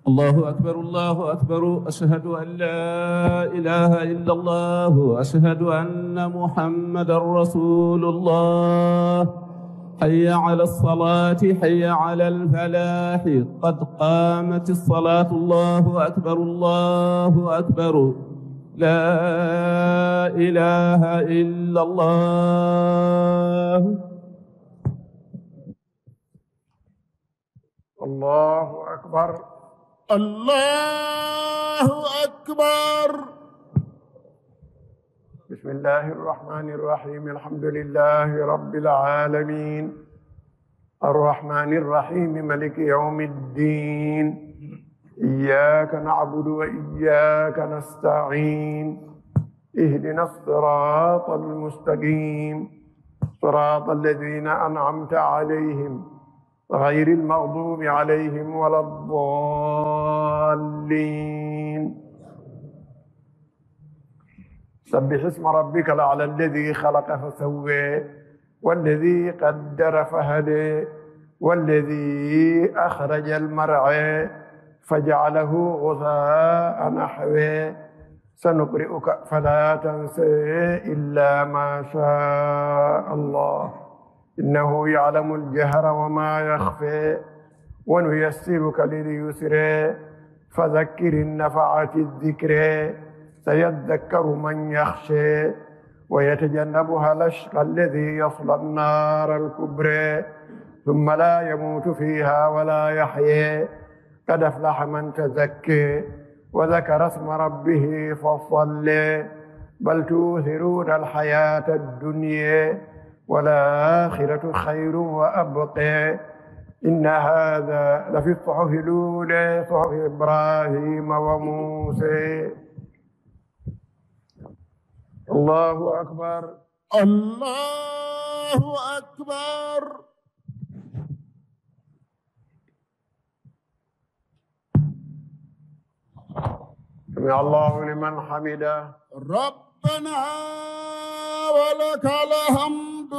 الله أكبر الله أكبر، أشهد أن لا إله إلا الله، أشهد أن محمدا رسول الله. حي على الصلاة، حي على الفلاح، قد قامت الصلاة. الله أكبر الله أكبر، لا إله إلا الله. الله أكبر الله أكبر. بسم الله الرحمن الرحيم. الحمد لله رب العالمين، الرحمن الرحيم، ملك يوم الدين. إياك نعبد وإياك نستعين. اهدنا الصراط المستقيم، صراط الذين أنعمت عليهم غير المغضوب عليهم ولا الضالين. سبح اسم ربك الأعلى الذي خلق فسوى، والذي قدر فهدى، والذي أخرج المرعى فجعله غثاء نحوه. سنقرئك فلا تنسى إلا ما شاء الله، إنه يعلم الجهر وما يخفى. ونيسرك لليسر، فذكر النفعة الذكر. سيذكر من يخشى، ويتجنبها الأشقى الذي يصلى النار الكبرى، ثم لا يموت فيها ولا يحيى. قد أفلح من تزكى وذكر اسم ربه فصلى. بل تؤثرون الحياة الدنيا والآخرة خير وأبقى. إن هذا لفي الصحف الأولى، صحف إبراهيم وموسى. الله أكبر الله أكبر. سمع الله لمن حمده. ربنا ولك الحمد.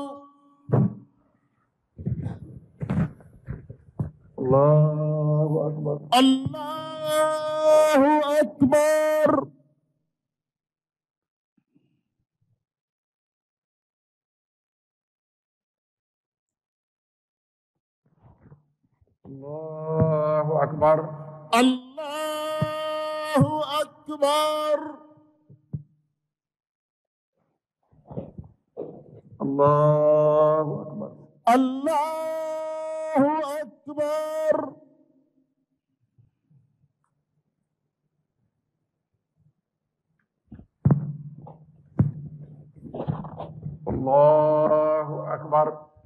الله أكبر الله أكبر. الله أكبر الله أكبر. الله أكبر الله أكبر. الله أكبر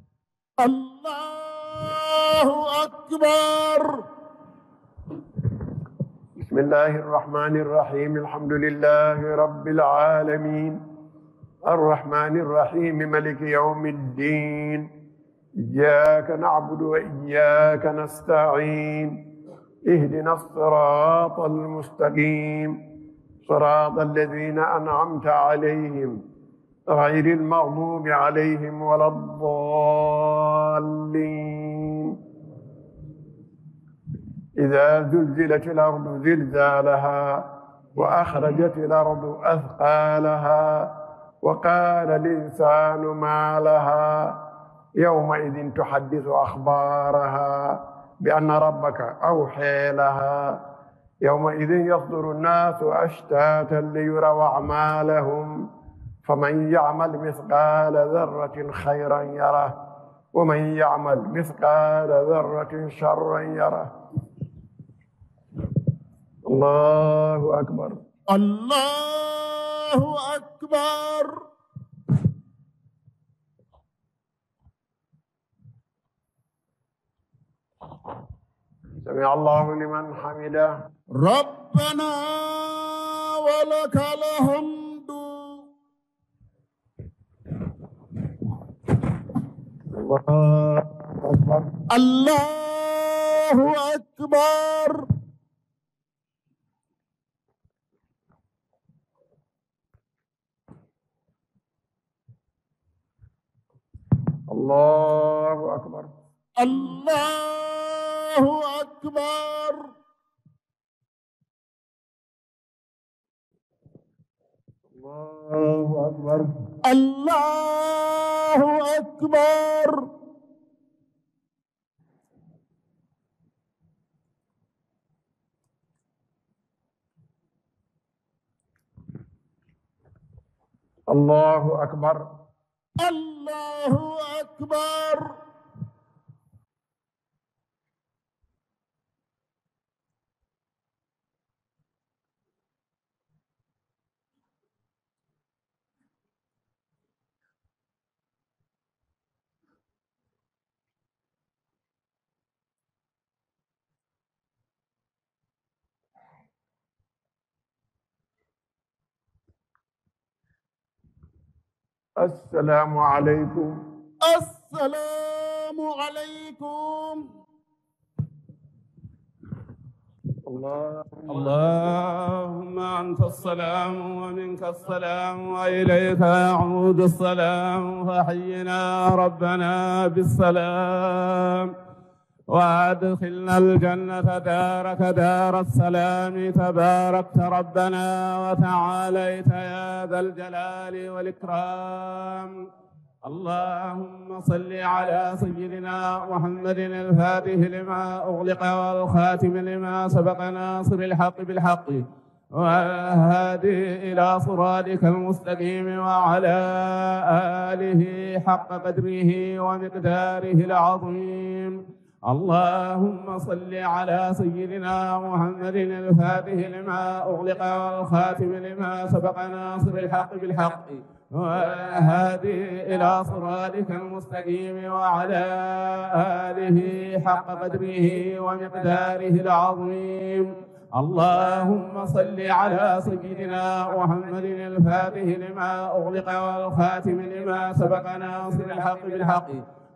الله أكبر. بسم الله الرحمن الرحيم. الحمد لله رب العالمين، الرحمن الرحيم، ملك يوم الدين. إياك نعبد وإياك نستعين. اهدنا الصراط المستقيم، صراط الذين أنعمت عليهم غير المغضوب عليهم ولا الضالين. إذا زلزلت الأرض زلزالها، وأخرجت الأرض أثقالها، وقال الإنسان ما لها يومئذ تحدث أخبارها بأن ربك أوحى لها. يومئذ يصدر الناس أشتاتا ليروا أعمالهم، فمن يعمل مثقال ذرة خيرا يره، ومن يعمل مثقال ذرة شرا يره. الله أكبر الله أكبر. سمع الله لمن حمده. ربنا ولك الحمد. الله أكبر الله أكبر. الله أكبر الله أكبر. الله أكبر. الله أكبر. الله أكبر. الله أكبر. السلام عليكم. السلام عليكم. اللهم أنت السلام ومنك السلام وإليك يعود السلام، فحينا ربنا بالسلام وأدخلنا الجنة دارك دار السلام. تباركت ربنا وتعاليت يا ذا الجلال والإكرام. اللهم صل على سيدنا محمد الفاتح لما أغلق والخاتم لما سبق ناصر الحق بالحق والهادي إلى صراطك المستقيم، وعلى آله حق قدره ومقداره العظيم. اللهم صل على سيدنا محمد الفاتح لما أغلق والخاتم لما سبق ناصر الحق بالحق والهادي إلى صراطك المستقيم، وعلى آله حق قدره ومقداره العظيم. اللهم صل على سيدنا محمد الفاتح لما أغلق والخاتم لما سبق ناصر الحق بالحق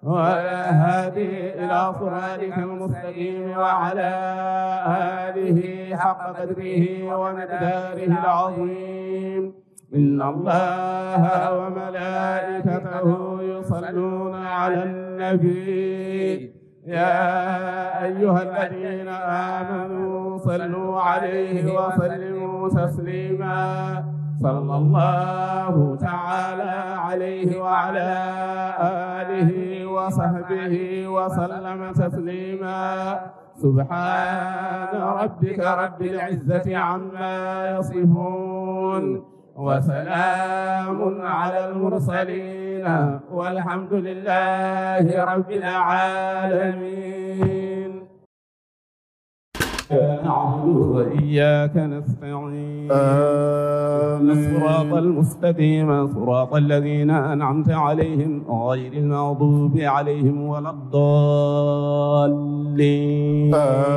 والهادي إلى صراطك المستقيم، وعلى آله حق قدره ومقداره العظيم. إن الله وملائكته يصلون على النبي يا أيها الذين آمنوا صلوا عليه وسلموا تسليما. صلى الله تعالى عليه وعلى آله وصحبه وسلم تسليما. سبحان ربك رب العزة عما يصفون وسلام على المرسلين والحمد لله رب العالمين. نعبد وإياك نستعين. الصراط المستقيم صراط الذين أنعمت عليهم غير المغضوب عليهم ولا الضالين.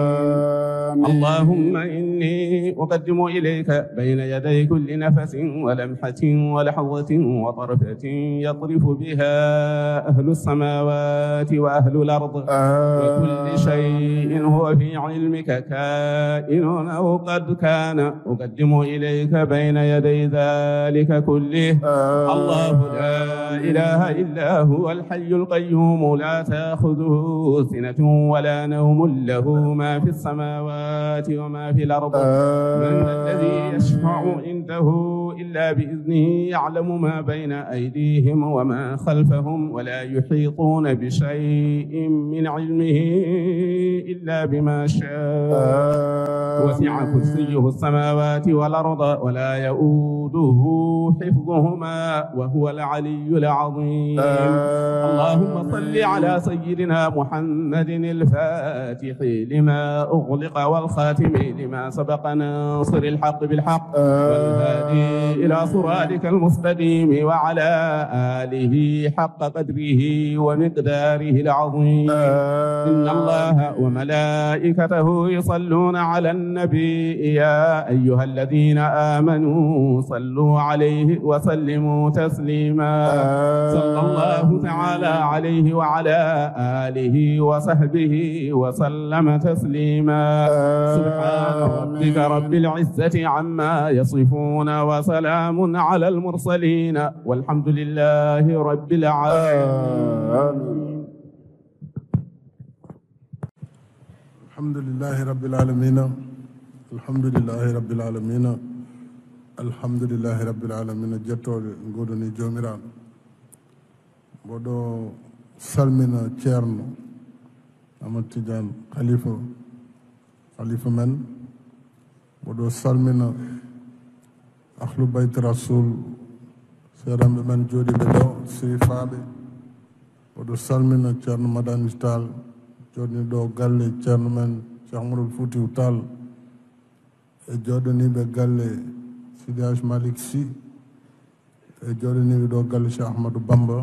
اللهم إني أقدم إليك بين يدي كل نفس ولمحة ولحظة وطرفة يطرف بها أهل السماوات وأهل الأرض، وكل شيء هو في علمك كائن أو قد كان، أقدم إليك بين يدي ذلك كله. الله لا إله إلا هو الحي القيوم لا تأخذه سنة ولا نوم، له ما في السماوات وما في الأرض. من الذي يشفع عنده إلا بإذنه، يعلم ما بين أيديهم وما خلفهم، ولا يحيطون بشيء من علمه إلا بما شاء. وسع كرسيه السماوات والأرض ولا يؤوده حفظهما وهو العلي العظيم. اللهم صل على سيدنا محمد الفاتح لما أغلق والخاتم لما سبق ناصر الحق بالحق والهادي إلى صراطك المستقيم، وعلى آله حق قدره ومقداره العظيم. إن الله وملائكته يصلون على النبي يا أيها الذين آمنوا صلوا عليه وسلموا تسليما. صلى الله تعالى عليه وعلى آله وصحبه وسلم تسليما. سبحان ربك رب العزة عما يصفون وسلام على المرسلين والحمد لله رب العالمين. الحمد لله رب العالمين. الحمد لله رب العالمين alhamdulillahi rabbil alamin jettode godoni jomiraɗo mboɗo salmina ceerno Amadou Tidiane khalifa men mboɗo salmina ahlu bayt rasul seeɗanɓe men jooɗiɓe ɗo sirifaɓe mboɗo salmina ceerno Madani Tall jooɗni ɗo galle ceerno men Cheikh Mouhamadoul Foutiyou Tall e jooɗaniɓe galle Sidi Hadj Malick Sy e jooɗaniɓe ɗo galle Cheikh Ahmadou Bamba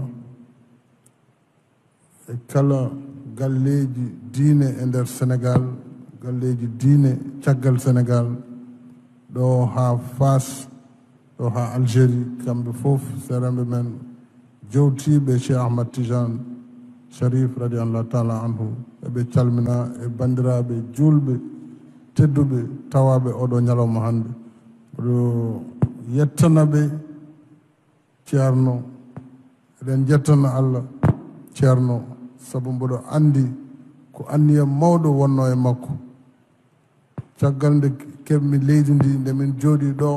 e kala galleji diine e nder Sénégal galleji diine caggal Sénégal ɗo ha Fas ɗo ha Algérie kamɓe fof seeranɓe men jewtiɓe Cheikh Ahmad Tidiane Sharif radiallahu taala anhu eɓe calmina e bandiraɓe julɓe tedduɓe tawaɓe oɗo ñalawma hannde oɗo yettanaɓe ceerno eɗen jettana Allah ceerno sabu mboɗo andi ko anniya mawɗo wonno e makko caggal nde keɓmi leydi ndi nde min jooɗi ɗo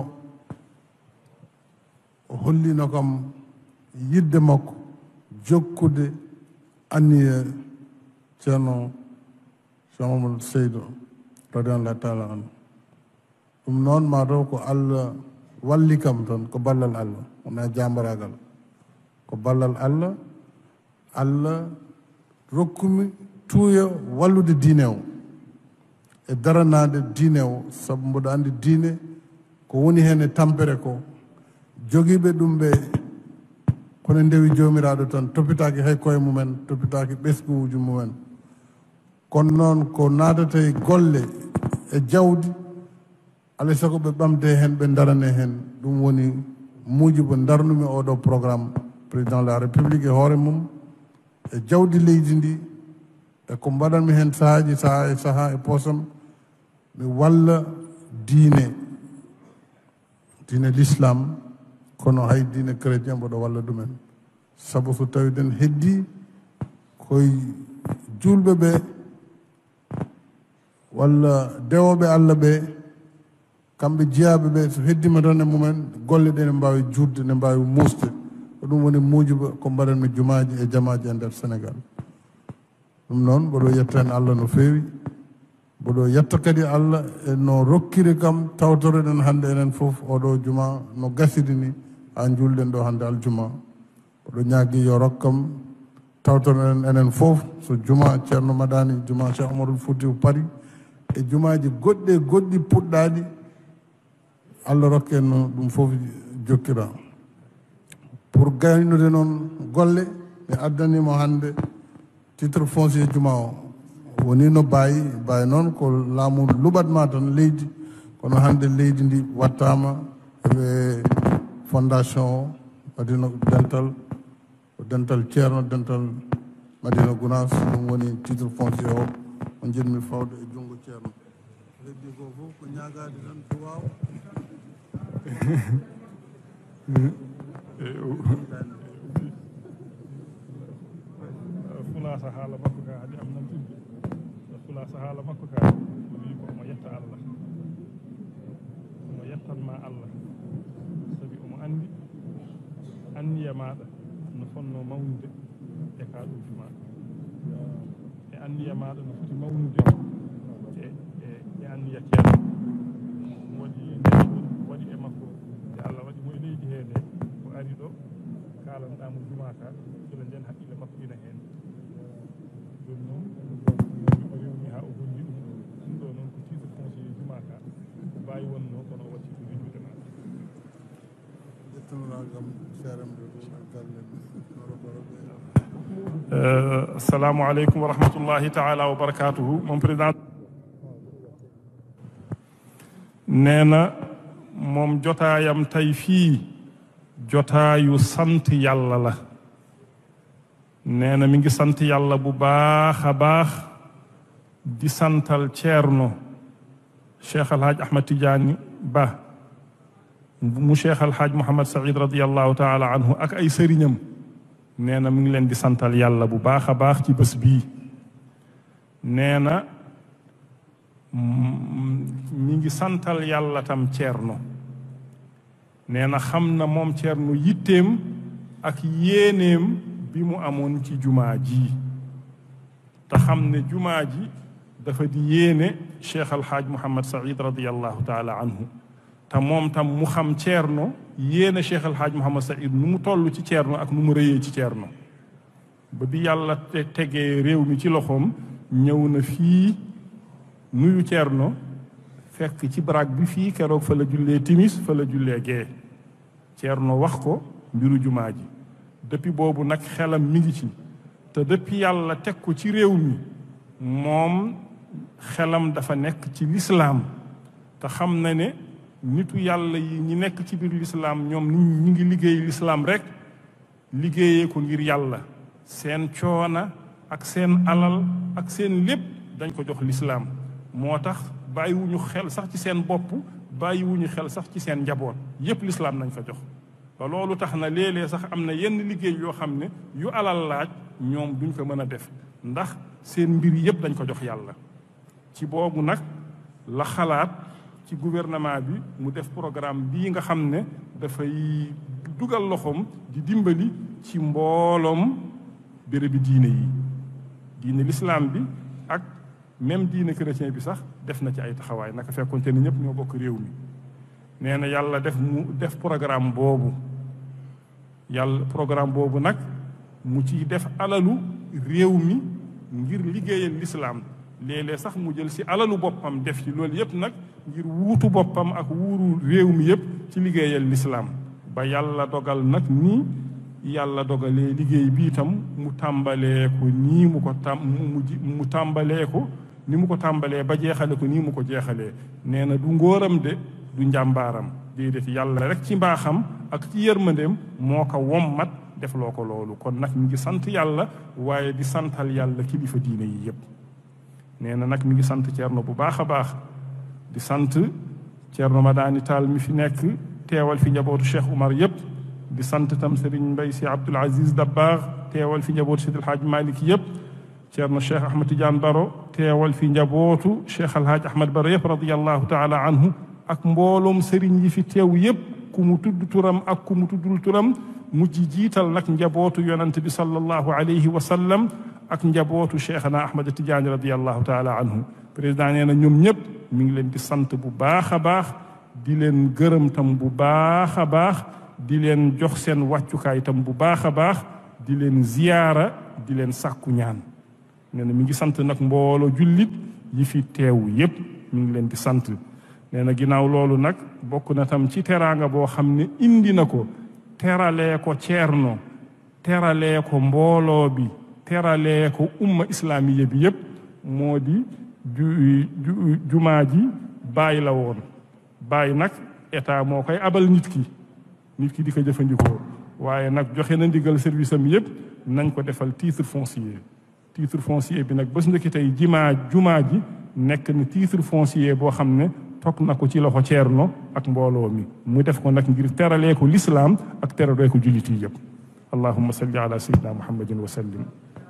o hollino kam yidde makko jokkude anniya ceerno Cheikh Mamadou Seydou radiallahu taala anhu ɗum noon mataw ko Allah walli kam tan ko ballal Allah wona jambaragal ko ballal Allah Allah rokkumi tuuya wallude diine o e daranade diine o sabu mboɗo andi diine ko woni hen e tampere ko jogiiɓe ɗum ɓe kono ndewi joomiraɗo tan toppitaki hay koye mumen toppitaki ɓesguuji mumen kono noon ko naatata e golle e jawdi alay sago ɓe ɓamde hen ɓe darane hen ɗum woni muujibo darnumi oɗo programme président de la république e hoore mum e jawdi leydi ndi e ko mbaɗanmi hen sahaji saha e poosam mi walla diine l'islam kono hay diine chrétien mboɗo walla ɗumen sabu so tawi den heddi koye julɓe ɓe walla dewoɓe Allah ɓe kamɓe jeyaɓe ɓe so heddima tan e mumen golle ɗe ne mbawi juutde ne mbawi musde ko ɗum woni muujiba ko mbaɗanmi jumaji e jamaji e nder Sénégal ɗum noon mboɗo yetta hen Allah no feewi mboɗo yetta kadi Allah e no rokkiri kam tawtoroɗen hannde enen fof oɗo juma no gasiri ni ha julɗen ɗo hannde aljuma mboɗo ñaagui yo rokkam tawtoroɗen enen fof so juma ceerno Madani juma Cheikh Omarul Foutiyou Paris e jumaji goɗɗi puɗɗaɗi Allah rokke en no ɗum fof jokkira pour gaynude noon golle mi addanimo hannde titre foncier juma o woni no bayi noon ko laamu luɓatma tan leydi kono hannde leydi ndi wattama eɓe fondation o Madina dental ceerno dental Madina Gounass ɗum woni titre foncier o on jiɗmi fawde e junngo ceerno heddi ko fof ko ñagade tan so waw fulasa haala makko ka haɗi am namtude fulasa haala makko ka o wi ko omo yetta Allah omo yettanma Allah sabi omo andi anniya maɗa no fonno mawnude e kaɗoji maɗa e anniya maɗa no foti mawnude e anniya ceerno waɗi e makko e Allah waɗi mo e leydi he nde ko ari ɗo kalanɗamo juma ka sila nden haqqille makko ina hen ɗum noon o rewni ha o holli ɗum ɗo noon ko titre foncier juma ka ko mbawi wonno kono o watti to rejude ma assalamu aleykum wa rahmatullahi taala wa barakatuhu mon président neena moom jotaayam tay fii jotaayu sant yàlla la nee na mi ngi sant yàlla bu baax a baax di santal ceerno cheikh alhaaj ahmad tidiane ba mu cheikh alhaaj mouhamad saïd radiallahu taala anhu ak ay sëriñam nee na mi ngi leen di santal yàlla bu baax a baax ci bés bii nee na mi ngi santal yàlla tam ceerno nee na xam na moom Ceerno yitteem ak yéeneem bi mu amoon ci jumaa ji te xam ne jumaa ji dafa di yéene Cheikh Alhaaj Mouhamad Saïd radiallahu taala anhu te moom tam mu xam Ceerno yéene Cheikh Alhaaj Mouhamad Saïd nu mu toll ci Ceerno ak nu mu rëyee ci Ceerno ba bi yàlla tegee réew mi ci loxoom ñëw na fii nuyu Ceerno fekk ci baraag bi fii keroog fa la jullee timis fa la jullee gee Ceerno wax ko mbiru jumaa ji depuis boobu nag xelam mi ngi ci te depuis yàlla teg ko ci réew mi moom xelam dafa nekk ci lislaam te xam na ne nitu yàlla yi ñi nekk ci biir lislaam ñoom ñi ngi liggéey lislaam rek liggéeyee ko ngir yàlla seen coona ak seen alal ak seen lépp dañ ko jox lislaam moo tax bàyyiwuñu xel sax ci seen bopp bàyyiwuñu xel sax ci seen njaboot yépp lislaam nañ fa jox ba loolu tax na léeg-léeg sax am na yenn liggéey yoo xam ne yu alal laaj ñoom duñ ko mën a def ndax seen mbir yépp dañ ko jox yàlla ci boobu nag la xalaat ci gouvernement bi mu def programme bii nga xam ne dafay dugal loxoom di dimbali ci mbooloom bérébi diine yi diine l'islam bi ak même diine chrétien bi sax def na ci ay taxawaay naka fekkonte ni ñëpp ñoo bokk réew mi nee na yàlla def mu def programme boobu nag mu ci def alalu réew mi ngir liggéeyal l'islam léeg-léeg sax mu jël si alalu boppam def ci loolu yëpp nag ngir wuutu boppam ak wuuru réew mi yëpp ci liggéeyal l'islam ba yàlla dogal nag nii yàlla dogalee liggéey bi itam mu tàmbalee ko nii mu tàmbalee ko ni mu ko tàmbalee ba jeexale ko nii mu ko jeexalee nee na du ngóoram de du njàmbaaram déedéet yàlla rek ci mbaaxam ak ci yërmandeem moo ko wommat def loo ko loolu kon nag mi ngi sant yàlla waaye di santal yàlla kilifa diine yi yëpp nee na nag mi ngi sant Ceerno bu baax a baax di sant Ceerno Madani Tall mi fi nekk teewal fi njabootu Cheikh Oumar yëpp di sant tam Serigne Mbaye Sy Abdoul Aziz Dabakh teewal fi njabootu Seydi El Hadj Malick yëpp Ceerno Cheikh Ahmed Tidiane Baro teewal fi njabootu Cheikh El Hadj Ahmed Baro yëpp radiyallahu taala anhu ak mbooloom Serigne yi fi teew yëpp ku mu tudd turam ak ku mu tuddul turam mujj jiital nag njabootu yonent bi sallallahu alayhi wa sallam ak njabootu Cheikhna Ahmed Tidiane radiyallahu taala anhu président nee na ñoom ñëpp mi ngi leen di sant bu baax a baax di leen gërëm tam bu baax a baax di leen jox seen wàccukaay tam bu baax a baax di leen ziyaara di leen sàkku ñaan nee na mi ngi sant nag mbooloo jullit yi fi teew yépp mi ngi leen di sant nee na ginnaaw loolu nag bokk na tam ci teraanga boo xam ne indi na ko teralee ko Ceerno teralee ko mbooloo bi teralee ko umma islaamiya bi yépp moo di jumaa ji bàyyi la woon bàyyi nag état moo koy abal nit ki di ko jëfandikoo waaye nag joxe na ndigal service am yépp nañ ko defal titre foncier bi nag bés ndëkki tey jumaa ji nekk na titre foncier boo xam ne toog na ko ci loxo Ceerno ak mbooloo mi mu def ko nag ngir teralee ko l'islam ak teralee ko jullit yi yépp allahumma salli ala sayyidina muhammadin wa sallim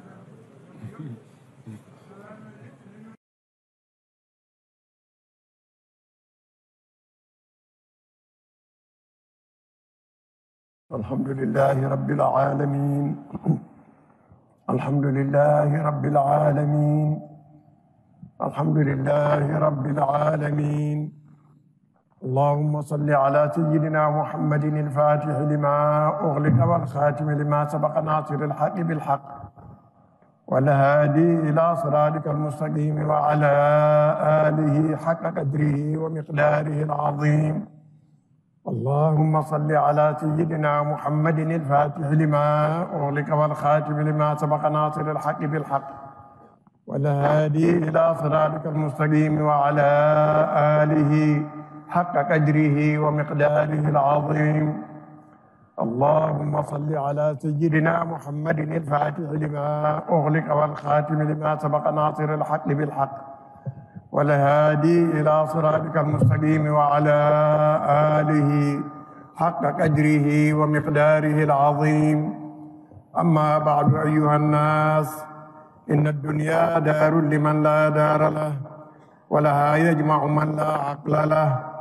الحمد لله رب العالمين الحمد لله رب العالمين الحمد لله رب العالمين اللهم صل على سيدنا محمد الفاتح لما أغلق والخاتم لما سبق ناصر الحق بالحق والهادي إلى صراطك المستقيم وعلى آله حق قدره ومقداره العظيم اللهم صل على سيدنا محمد الفاتح لما أغلق والخاتم لما سبق ناصر الحق بالحق والهادي إلى صراطك المستقيم وعلى آله حق قدره ومقداره العظيم اللهم صل على سيدنا محمد الفاتح لما أغلق والخاتم لما سبق ناصر الحق بالحق والهادي إلى صراطك المستقيم وعلى آله حق قدره ومقداره العظيم أما بعد أيها الناس إن الدنيا دار لمن لا دار له ولها يجمع من لا عقل له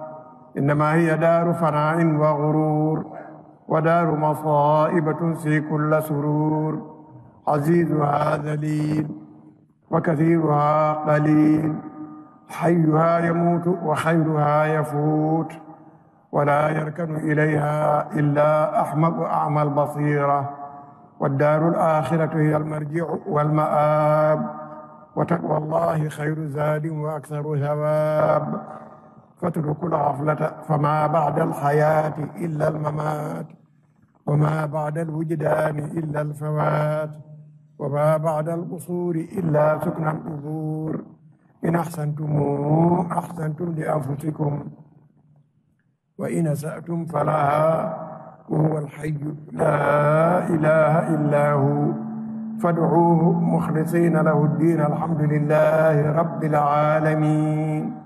إنما هي دار فناء وغرور ودار مصائب تنسي كل سرور عزيزها ذليل وكثيرها قليل حيها يموت وخيرها يفوت ولا يركن إليها إلا أحمق أعمى البصيرة والدار الآخرة هي المرجع والمآب وتقوى الله خير زاد وأكثر ثواب فاتركوا الغفلة فما بعد الحياة إلا الممات وما بعد الوجدان إلا الفوات وما بعد القصور إلا سكن القبور إن أحسنتم لأنفسكم وإن أسأتم فلها وهو الحي لا إله إلا هو فادعوه مخلصين له الدين الحمد لله رب العالمين.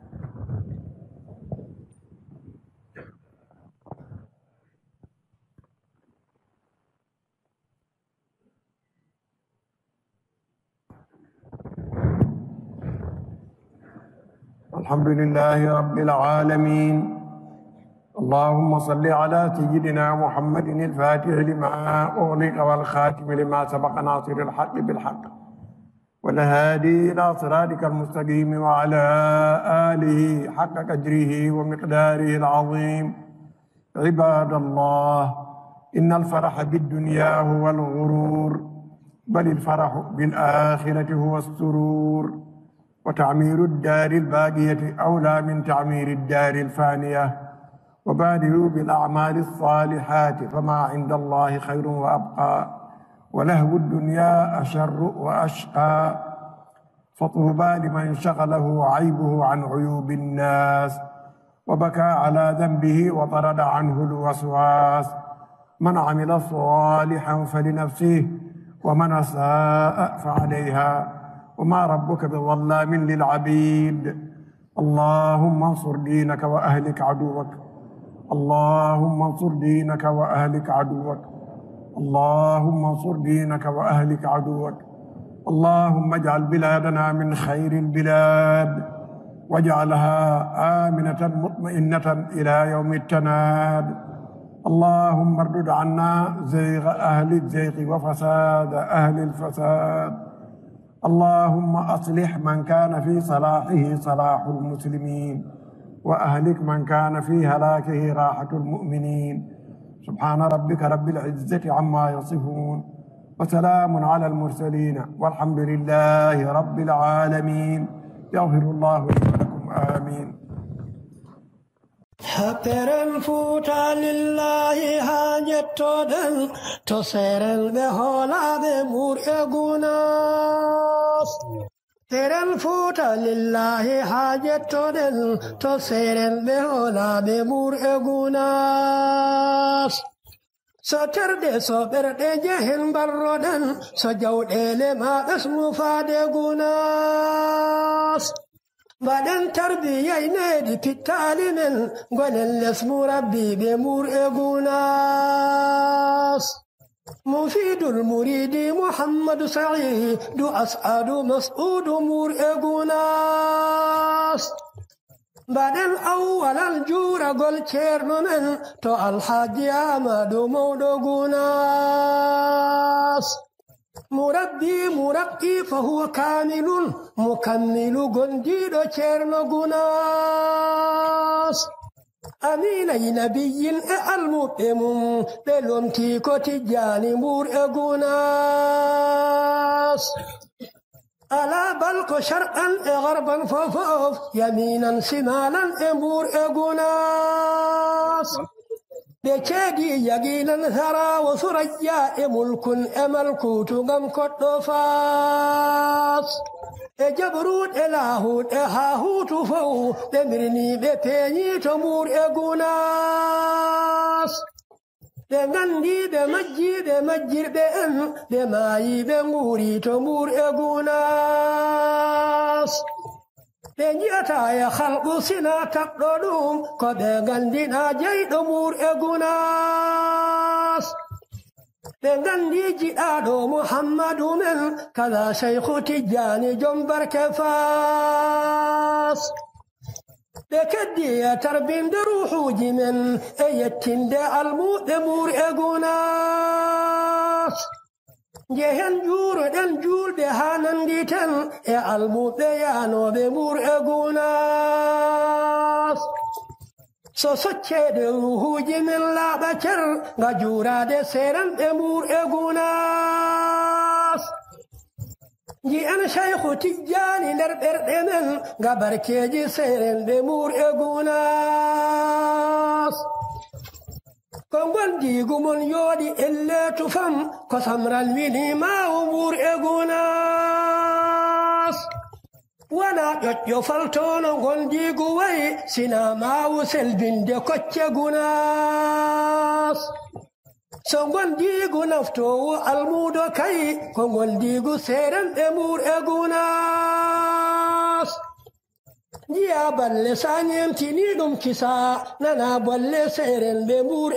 الحمد لله رب العالمين. اللهم صل على سيدنا محمد الفاتح لما أغلق والخاتم لما سبق ناصر الحق بالحق والهادي إلى صراطك المستقيم وعلى آله حق قدره ومقداره العظيم. عباد الله، إن الفرح بالدنيا هو الغرور بل الفرح بالآخرة هو السرور وتعمير الدار الباقية أولى من تعمير الدار الفانية وبادروا بالأعمال الصالحات فما عند الله خير وأبقى ولهو الدنيا أشر وأشقى فطوبى لمن شغله عيبه عن عيوب الناس وبكى على ذنبه وطرد عنه الوسواس. من عمل صالحا فلنفسه ومن أساء فعليها وما ربك بظلام للعبيد. اللهم انصر دينك وأهلك عدوك، اللهم انصر دينك وأهلك عدوك، اللهم انصر دينك وأهلك عدوك. اللهم اجعل بلادنا من خير البلاد واجعلها آمنة مطمئنة إلى يوم التناد. اللهم اردد عنا زيغ أهل الزيغ وفساد أهل الفساد. اللهم أصلح من كان في صلاحه صلاح المسلمين وأهلك من كان في هلاكه راحة المؤمنين. سبحان ربك رب العزة عما يصفون وسلام على المرسلين والحمد لله رب العالمين. يغفر الله لي ولكم آمين. Happeren futa lillahi hajetoden to seren be holade mur egunas. Teren futa lillahi hajetoden to seren be holade mur egunas. So terde so berde jehen barroden so jawdele ma asmu fade gunas. Badan tarbiyai ne di pitali men gwanin lesmu rabbi be mur egunas. Mufidul muridi Muhammad Sa'id du as'adu mas'ud mur egunas. Badan awwal jura gol cerno men to alhaji Amadu Mawdo gunas. مربي مرقي فهو كامل مكمل جنديد شيرنو غناس أمين نبي المؤمن بلومتي كوتيجاني مور غناس ألا بلق شرقا غربا فوف يمينا شمالا مور غناس بكادي يقينا ثرى وثريا ملك ملكوت غم كتفاس جبروت إلهوت إهاهوت فو دمرني ببيني تمور إغناس بغندي بمجي بمجر بأم بماي بموري تمور إغناس بنيتا يا خلق سنا تقدم كبغندنا جيد مور إغناس بغندي جئادو محمد من كذا شيخ تجاني جنبر كفاس بكدي تربين دروح جمن يتند الموت مور أجوناس جهن جور دن جور دهانن ديتن الموت يانو بمور أجوناس سوسچه دروح جمن لا بچر غجورا de سيرن بمور أجوناس جي أنا شيخ تجاني نربر دمن غبر كيجي سيرن بمور أجوناس كون دي غمون يودي إلا تفهم كسمر الويني ما أمور أجوناس وانا يفلتون غندي غوي سنا ما وسل بند كوتش أجوناس سونغون ديغو نفتو المودو كاي كونغون ديغو سيرن امور اغوناس جيا بل سانيم تيني دوم كيسا نانا بل سيرن بمور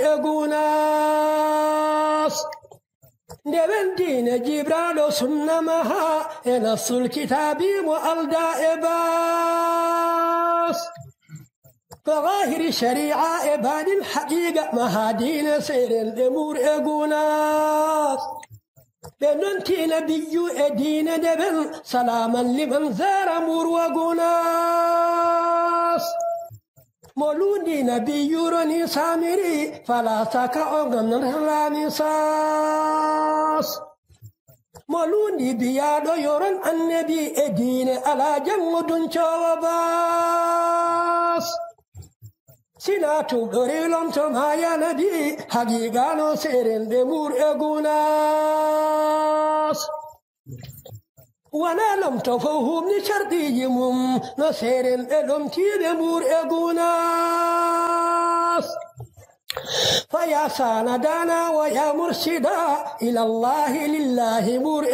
اغوناس دبن دين جبرالو سنمها نص الكتاب مؤلدا إباس فظاهر شريعة إبان الحقيقة مهادين سير الأمور أقوناس بننتي نبيو أدين دبن سلاما لمن زار أمور وقوناس مولودي نبيو رني سامري فلا ساكا أغنى الرانيساس مولودي بيادو يورن النبي أدين على جمد شواباس سيناتو بريلوم تمايا نبي حقيقانو سيرن بمور أغوناس وانا لم تفوهم لشرطي يمم نسيرن ألم تي بمور أغوناس فيا ساندانا ويا مرشدا إلى الله لله مور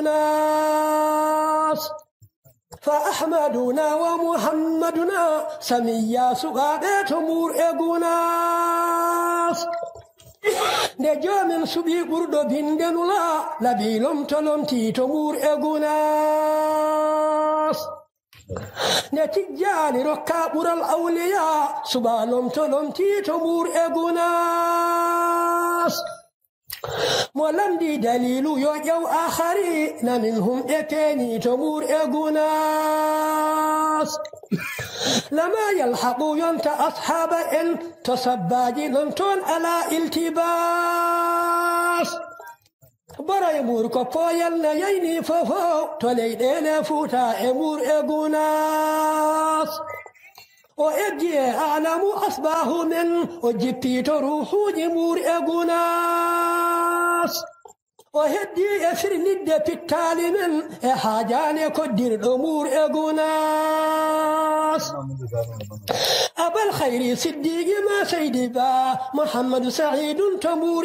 أغوناس فأحمدنا ومحمدنا سميا سقادات مور أغوناس نجو من سبي قردو بندنولا لبيلوم تلوم تيتو مور أغوناس نتجاني ركابور الأولياء سبالوم تلوم تيتو مور أغوناس مولم دي دليل يوجو آخرين منهم إتاني تمور أغوناس لما يلحقوا ينت أصحاب إن تصباجي ننتون على التباس برا يمور كفايل نيني ففو تليدين فوتا أمور أغوناس وإبجي أعلم أصباه من وجبيت روحو جمور أغوناس وهدي أفر ند في التالي من حاجاني كدير الأمور أغوناس أبا الخير صديق ما سيدي با محمد سعيد تمور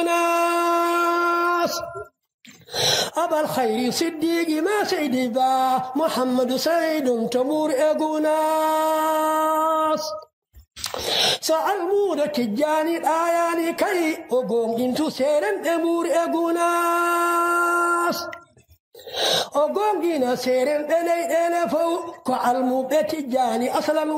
أغوناس أبا الخير صديق ما سيدي با محمد سعيد تمور أغوناس سألمود تجاني الآياني كي أقوم إنتو سيرن أمور أغوناس أقوم إنا سيرن بلي ألفو كعلمو بتجاني أصلا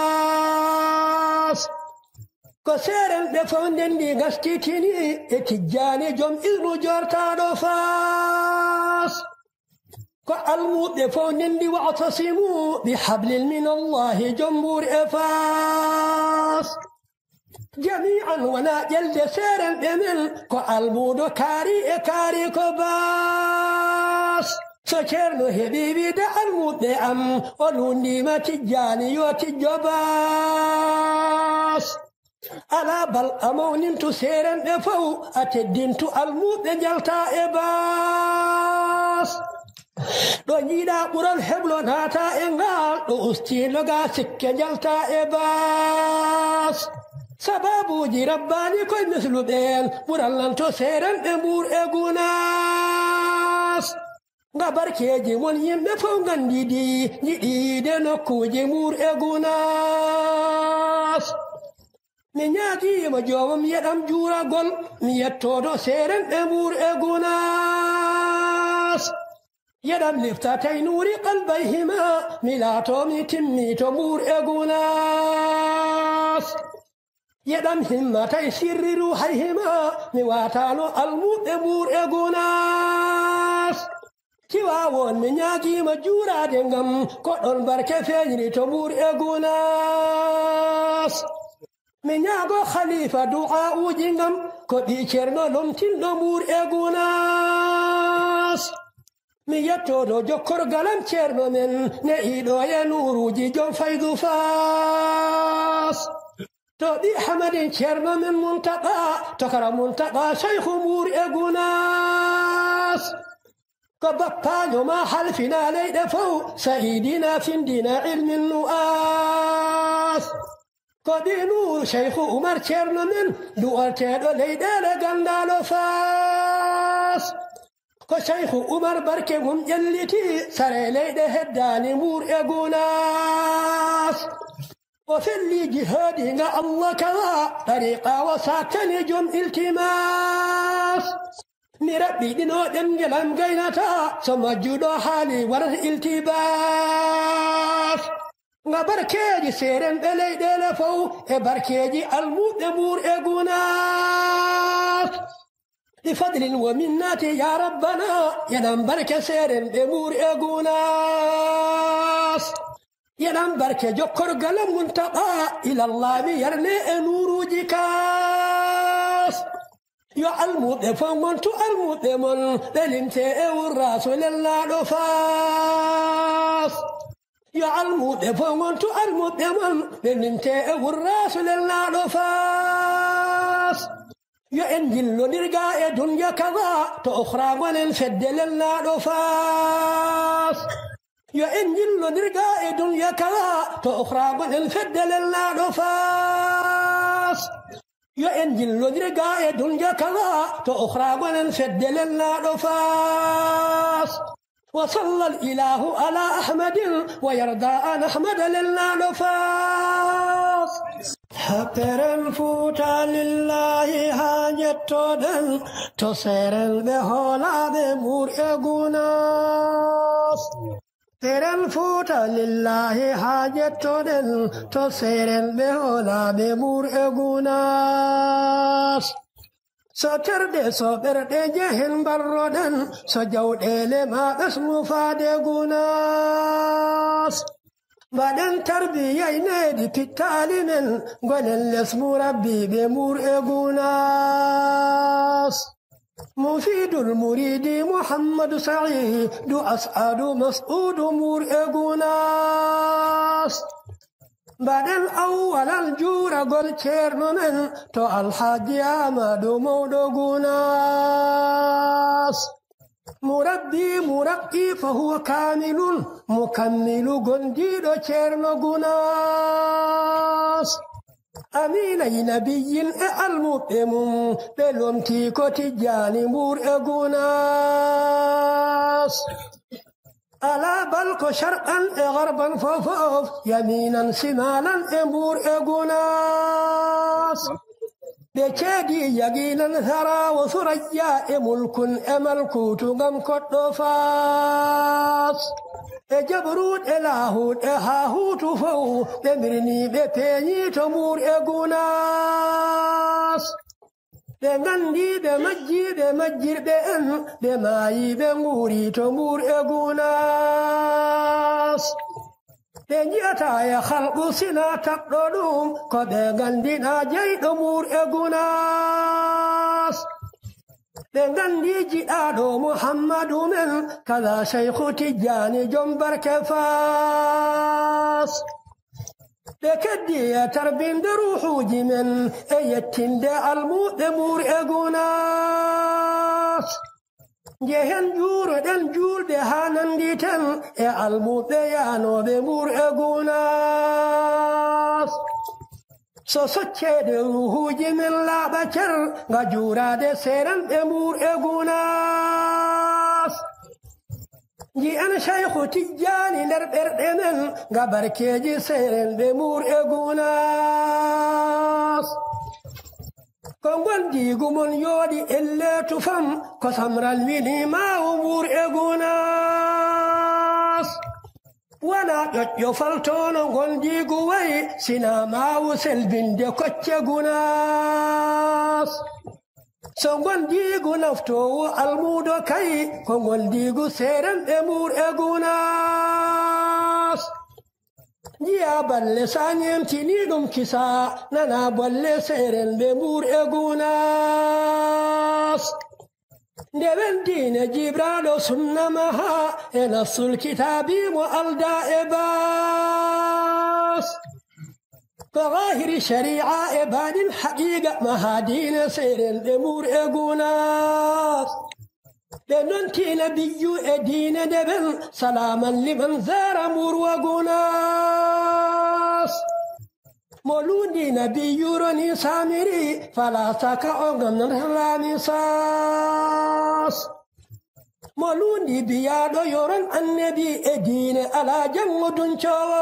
وراس كسيرن بفندن دي غستيتيني تجاني جم إذنو جورتانو فاس كالمو بفونن دي واعتصموا بحبل من الله جمهور إفاس جميعا ونا جلد سيرا بمن كالمو دو كاري كباس سكرنو هبيبي دا المو دعم ولوني ما تجاني وتجباس ألا بل أمون تسيرا بفو أتدين تو المو دجلتا إباس do jiida ɓural heblo naata e ngal ɗo ustiloga sikke jalta e baas sababuji rabbani koye misluɓen ɓural nanto seeren ɓe mbur e gunas nga barkeji mon yimɓe fof gandidi jiɗide nokkuji mbur e gunas mi ñaagima jomam yeɗam juuragol mi yettoto seeren ɓe mbur e gunas يدم لفتاتي نور قلبيهما ميلاتومي تمي تمور إغناس يدم همتي سر روحيهما مواتانو الموت مور إغناس كواون من ياجي مجورا دنغم كودون بركة فيني تمور إغناس من ياغو خليفة دعاء جنغم كودي كيرنو لنتين نمور إغناس mi yettoɗo jokkorgalam ceerno men ne'iɗo e nuuruji jom faydu fas to ɗi hamadin ceerno men muntaka tokara muntaka cheikhu mbuur e gunas ko bappaño ma halfina leyɗe fof sa'idina findina ilmin nu'as ko ɗi nuuru cheikhu oumar ceerno men du'alteɗo leyɗele gandalo fas ko cheikhu oumar barke mum ƴelliti sare leyɗe heddani mbuur e gunas o felli jihaadinga allah kawa tariqa wa sakkani jom iltimas mi raɓɓiɗino ɗengelam gaynata so majjuɗo haali warata iltibas nga barkeji serenɓe leyɗele fof e barkeji almuɓe mbuur e gunas بفضل ومنات يا ربنا ينام بركة سيرن بمور إغناس ينام بركة جكر قلم منتقى إلى الله بيرني نور جكاس يعلمو بفمن تعلمو بمن للمتئ والرسول الله نفاس يعلمو بفمن تعلمو بمن للمتئ والرسول الله نفاس يا إنجيل نرجع دنيا كذا تأخرى ولن فدل الله نفاس يا إنجيل نرجع دنيا كذا تأخرى ولن فدل الله نفاس يا إنجيل نرجع دنيا كذا تأخرى ولن فدل الله نفاس وصلى الإله على أحمد ويرضى أن أحمد لله نفاس حقرن فوتا لله حاجتودن تسيرن بهولا بمور إغناس ترن فوتا لله حاجتودن تسيرن بهولا بمور إغناس ساتردي صبردي جهن بردن سجودي لما اسم فادي غناس بعدين تربية ينادي في التعليم قال الاسم ربي بمور إغناس مفيد المريد محمد سعيد أسعد مسعود مور إغناس بعدين أولا الجورة قل كيرنو من تو الحاج أحمد مودو غناس مربي مرقي فهو كامل مكمل قنديد كيرنو غناس أمين نبي المؤمن بلومتي كتجاني مور إغناس ألا بلق شرقا غربا فوف يمينا شمالا امور إغناس بكادي يقينا ثرى وثريا ملك ملكوت غم كتفاس جبروت إلهوت هاهوت فو بمرني ببيني تمور إغناس بغندي بمجي بمجر بأن بماي بموري تمور إغناس بنجاتا يا خلق سنا تقدوم قد غندي ناجي تمور إغناس بغندي جئادو محمد من كذا شيخ تجاني جنبر كفاس بكدي تربين دروحو جمن ايتين دا الموت مور إغناس جهن جور دن جور دهانن ديتن اي الموت يانو بمور إغناس سوسوچه دروحو جمن لا بچر غجورا دي سيرن بمور إغناس جي أنا شيخ تجاني لربردمن غبر كيجي سيرن بمور إغناس كونغون ديغو من يودي إلا تفهم كسمر الميني ما أمور إغناس وانا يفلتون غون ديغو وي سنا ما وسل بند كوتش غناس سونغون ديغو نفتو المودو كاي كونغون ديغو سيرن أمور إغناس يا بل سانيم تنيدم كسا نانا بل سيرن بمور إغناس نبن دين جبران سنمها نص الكتاب والدا إباس فظاهر شريعة إبان الحقيقة مها دين سيرن بمور إغناس لننتي نبي أدين دبن سلاما لمن زار مور وغناس مولودي نبي يرني سامري فلا سكا أغم نرهلاني ساس مولودي بيادو يرن النبي أدين على جمد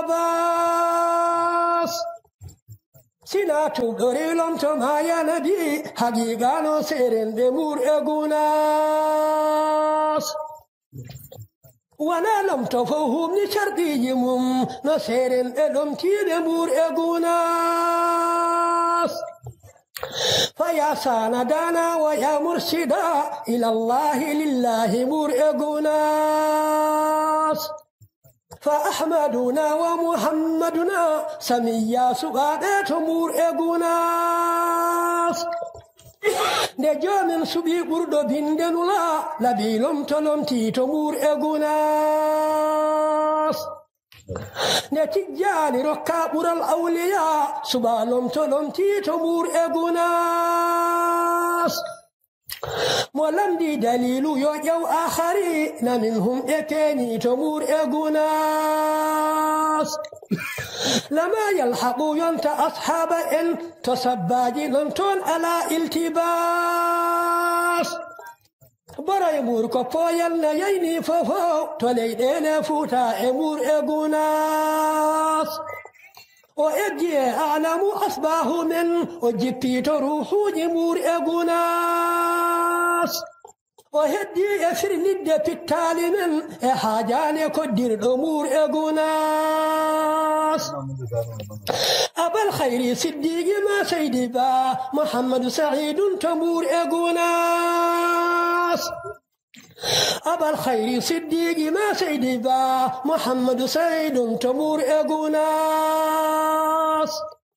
شواباس سيناتو غريلم تما يا نبي حقيقانو سيرن بمور إغناس وانا لم تفوهم نشرديهم نسيرن إلم تي بمور إغناس فيا ساندانا ويا مرشدا إلى الله لله مور إغناس فأحمدنا ومحمدنا سميا سبادة مور إغناس نجوم سبي بردو بندنولا لبيلم تلم تيتو مور إغناس نتجاني ركابور الأولياء سبالم تلم تيتو مور إغناس ولم دي دليل يو آخرين منهم إتاني تمور إغناس لما يلحقوا ينت أصحاب إن تسباجي لنتون على التباس برا يمور كفايا ييني ففو تليدين فوتا امور إغناس وإجي أعلم أصباه من وجبت روحو جمور إغناس وهدي أفر ند في التالي من حاجاني كدر الأمور إغناس أبا الخير صديق ما سيدي با محمد سعيد تمور إغناس أبا الخير صديق ما سيدي با محمد سعيد تمور إغناس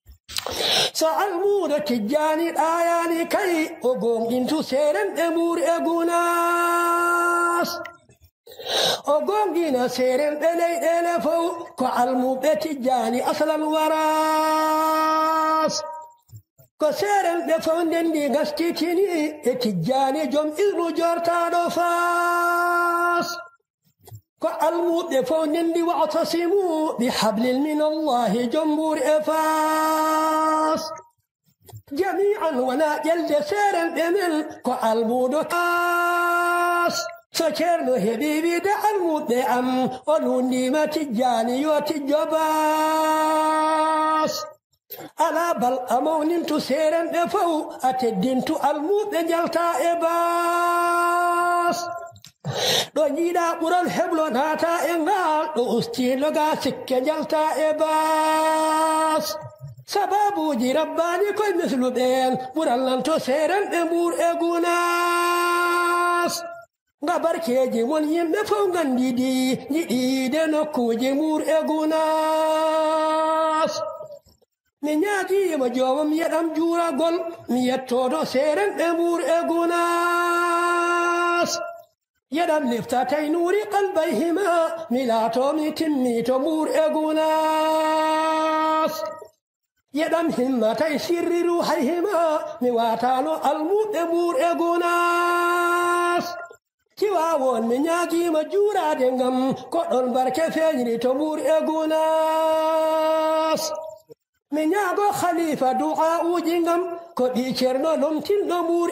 سألمون تجاني الآياني كي أقوم إنتو سيرن أمور إغناس أقوم إنا سيرن إلي إلفو كعلمو بتجاني أصل الوراس كسيرن دفون دندي غستيتيني تجاني جم إذن جورتانو فاس كعلمو دفون دندي واعتصموا بحبل من الله جمهور إفاس جميعا ونا جلد سيرن بمن كعلمو دكاس سكرنو هبيبي دعلمو دعم ولوني ما تجاني وتجباس ألا بل أمون تسيرن دفو أتدين تألمو دجلتا إباس دونيدا قرال حبلو ناتا إنغال دوستين لغا سكة جلتا إباس سبابو جي رباني كوي مثل بين قرال تسيرن أمور إغناس غبر كيجي من يمفو غندي دي نكو جمور إغناس نياجي مجوم يدم جورا قل ميتودو سيرن أمور إغناس يدم لفتاتي نوري قلبيهما ميلاتو ميتمي تمور إغناس يدم همتي سر روحيهما مواتالو الموت أمور إغناس كواون منياجي مجورا دنغم كون بركة فيني تمور إغناس منياغو خليفة دعاء جنغم كبي كرنو لمتين نمور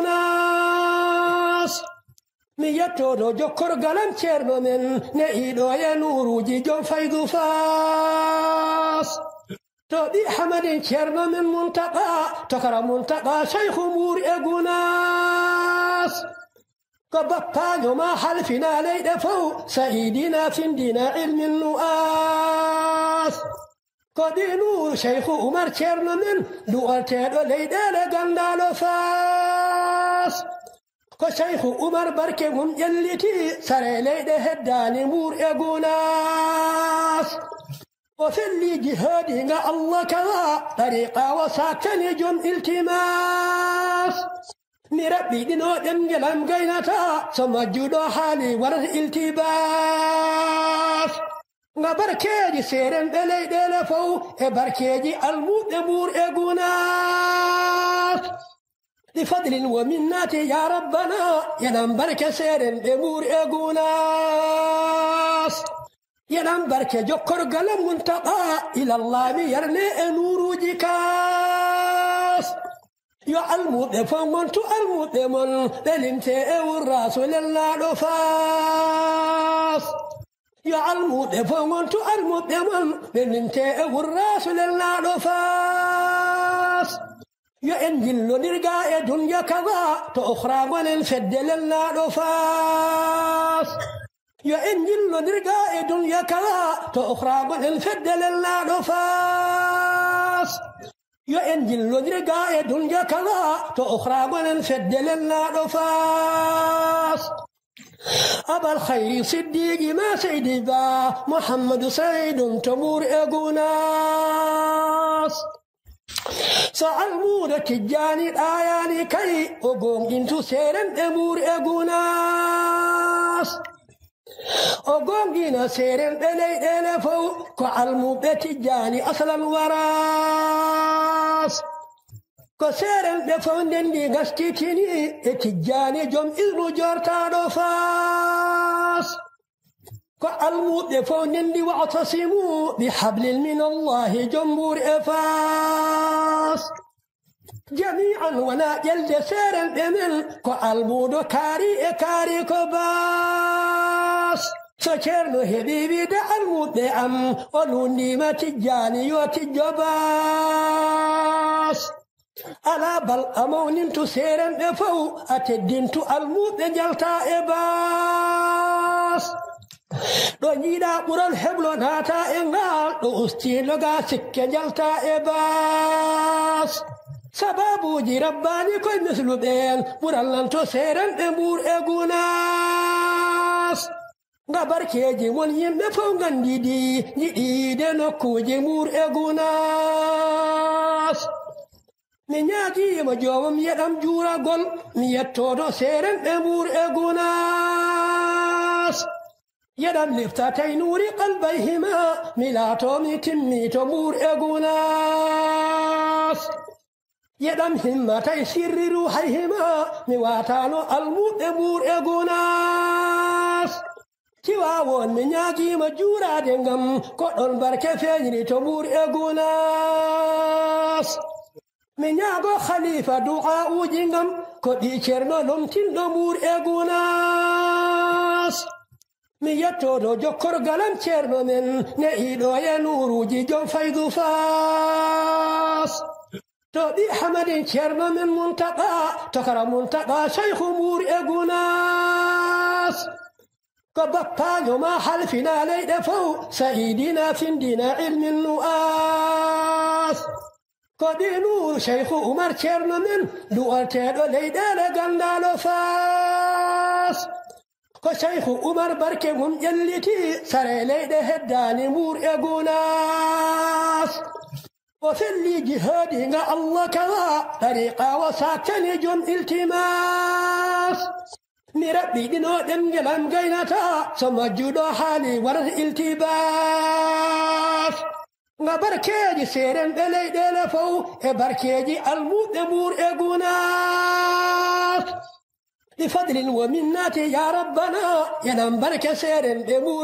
إغناس ميتودو جوكر غلام كرنو من نئيدو ينورو جيجو فايدو فاس تودي حمد شرم من منتقى تكرم منتقى شيخ مور إغناس كبطا يوم حلفنا ليد فو سيدنا فندنا علم النؤاس كدي نور شيخ عمر شرم من دوالتين ليد لغندالو فاس كشيخ عمر بركة من يلتي سري ليد هداني مور إغناس وفي اللي جهادي الله كذا طريقة وساكن جن التماس نربي دينو دنجلم قينتا ثم جدو حالي ورد التباس نبركيجي سيرن بلي دلفو بركيجي المود مور إغناس لفضل ومنات يا ربنا ينام بركة سيرن بمور إغناس ينام بركة جكر قلم منتقى إلى الله يرني نور جكاس يا المدفن تو المدمن للمتاء والرسول الله رفاس يا المدفن تو المدمن للمتاء والرسول الله رفاس يا إنجيل نرجع دنيا كذا تأخرى وللفد لله رفاس يا إنجيل نرجع دنيا كذا تأخرى وللفد لله رفاس يا إنجيل نرجع دنيا كذا تأخرى وللفد لله رفاس أبا الخير صديق ما سيدي با محمد سيد تمور إغناس سألمود تجاني الآياني كي أقوم إنتو سيرن أمور إغناس أقوم إنا سيرن بلي دلفو كألمود تجاني أصلا وراس كسيرن دفندن دي غستيتيني تجاني جم إذنو جورتانو فاس كالمود دفندن دي واعتصموا بحبل من الله جمهور إفاس جميعا ونا جلد سيرن بمن كالمود كاري كباس سكرن هبيبي دا المود أم ولوني ما تجاني وتجباس ألا بل أمون تسيرن بفو أتدين تو المود جلتا إباس دونيدا قران حبلو ناتا إنغال دو أستين لغا سكة جلتا إباس سبابو جي رباني كوي مثلو بين قران لن تسيرن بمور إغناس غبر كيجي وليم بفو غندي دي نكو جي مور إغناس نياجي مجوم يدم جورا قل ميتودو سيرن بمور إغناس يدم لفتاتي نور قلبيهما ميلاتو ميتمي تمور إغناس يدم همتي سر روحيهما مواتانو المود مور إغناس تواون نياجي مجورا دنغم كودون بركة فيني تمور إغناس من يابو خليفة دعاء جنغم كودي كرنو لمتين نمور إغناس من يتودو جوكر غلام كرنو من نئيدو ينورو جيجو فايدو فاس تودي حمد كرنو من منتقى تكرم منتقى شيخ مور إغناس كبطا يوم حلفنا ليد فو سيدنا فندنا علم النؤاس كدي نور شيخ عمر شرم من دوالتين ليد لغندالو فاس كشيخ عمر بركة من يلتي سري ليد هداني مور إغناس وفي اللي جهادي الله كذا طريقة وساكن جن التماس نربي دينو دنجلم قينتا ثم جدو حالي ورد التباس نبركيجي سيرن بلي دلفو بركيجي المود مور إغناس لفضل ومنات يا ربنا ينام بركة سيرن بمور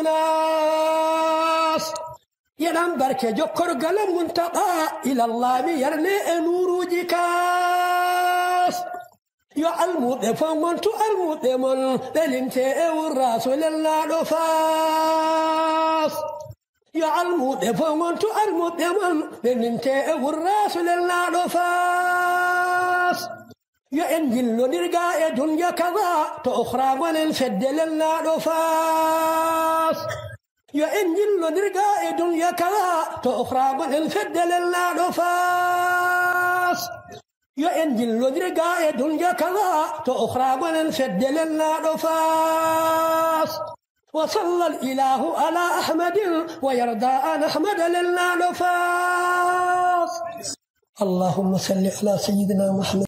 إغناس ينام بركة جكر قلم منتقى إلى الله يرني نور جكاس يا المدفن تو المدمن للمتاء والرسول الله رفاس يا المود فمن تو المود من لننت الراس لنا فاس يا انجل نرجع دنيا كذا تأخرى وننفد لنا فاس يا انجل نرجع دنيا كذا تأخرى وننفد لنا فاس يا انجل نرجع دنيا كذا تأخرى وننفد لنا فاس وصلى الإله على أحمد ويرضى أن أحمد لله نفاس اللهم صل على سيدنا محمد